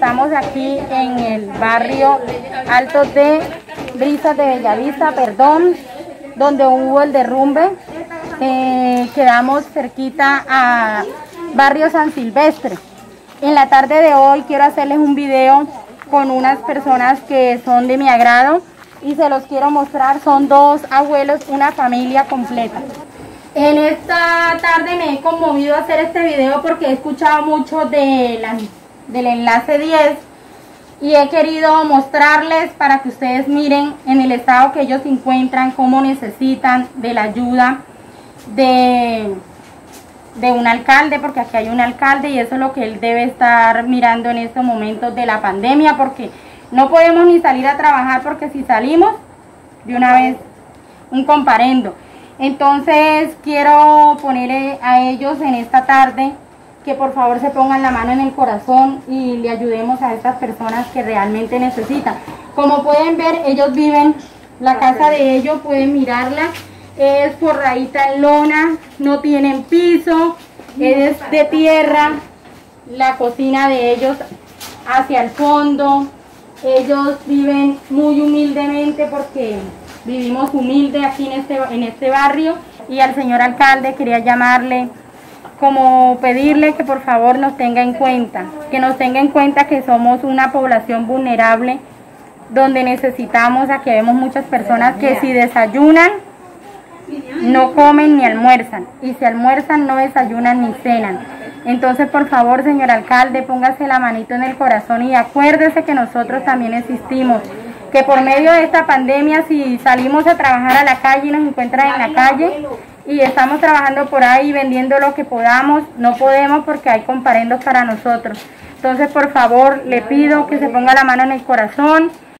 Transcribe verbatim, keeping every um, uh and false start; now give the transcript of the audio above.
Estamos aquí en el barrio Alto de Brisas de Bellavista, perdón, donde hubo el derrumbe. Eh, quedamos cerquita a barrio San Silvestre. En la tarde de hoy quiero hacerles un video con unas personas que son de mi agrado y se los quiero mostrar. Son dos abuelos, una familia completa. En esta tarde me he conmovido a hacer este video porque he escuchado mucho de la, del enlace diez y he querido mostrarles para que ustedes miren en el estado que ellos se encuentran, cómo necesitan de la ayuda de, de un alcalde, porque aquí hay un alcalde y eso es lo que él debe estar mirando en estos momentos de la pandemia, porque no podemos ni salir a trabajar, porque si salimos, de una vez un comparendo. Entonces quiero poner a ellos en esta tarde que por favor se pongan la mano en el corazón y le ayudemos a estas personas que realmente necesitan. Como pueden ver, ellos viven, la casa de ellos, pueden mirarla, es forradita en lona, no tienen piso, es de tierra, la cocina de ellos hacia el fondo. Ellos viven muy humildemente porque vivimos humilde aquí en este, en este barrio, y al señor alcalde quería llamarle, como pedirle que por favor nos tenga en cuenta, que nos tenga en cuenta que somos una población vulnerable, donde necesitamos, aquí vemos muchas personas que si desayunan, no comen ni almuerzan, y si almuerzan no desayunan ni cenan. Entonces por favor, señor alcalde, póngase la manito en el corazón y acuérdese que nosotros también existimos, que por medio de esta pandemia, si salimos a trabajar a la calle y nos encuentran en la calle y estamos trabajando por ahí vendiendo lo que podamos, no podemos porque hay comparendos para nosotros. Entonces por favor le pido que se ponga la mano en el corazón